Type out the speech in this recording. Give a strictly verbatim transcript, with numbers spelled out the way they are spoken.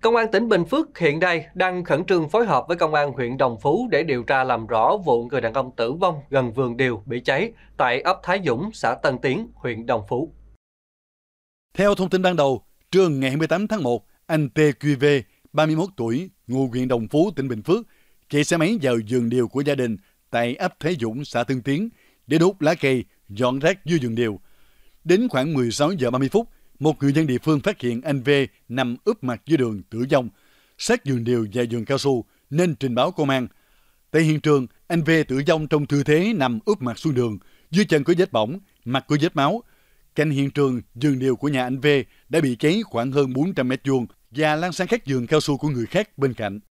Công an tỉnh Bình Phước hiện nay đang khẩn trương phối hợp với Công an huyện Đồng Phú để điều tra làm rõ vụ người đàn ông tử vong gần vườn điều bị cháy tại ấp Thái Dũng, xã Tân Tiến, huyện Đồng Phú. Theo thông tin ban đầu, trưa ngày hai mươi tám tháng một, anh pê quy vê, ba mươi mốt tuổi, ngụ huyện Đồng Phú, tỉnh Bình Phước, chạy xe máy vào vườn điều của gia đình tại ấp Thái Dũng, xã Tân Tiến để đốt lá cây, dọn rác dưới vườn điều. Đến khoảng mười sáu giờ ba mươi phút, một người dân địa phương phát hiện anh V nằm úp mặt dưới đường tử vong, sát vườn điều và vườn cao su nên trình báo công an. Tại hiện trường, anh V tử vong trong tư thế nằm úp mặt xuống đường, dưới chân có vết bỏng, mặt có vết máu. Cạnh hiện trường, vườn điều của nhà anh V đã bị cháy khoảng hơn bốn trăm mét vuông và lan sang các vườn cao su của người khác bên cạnh.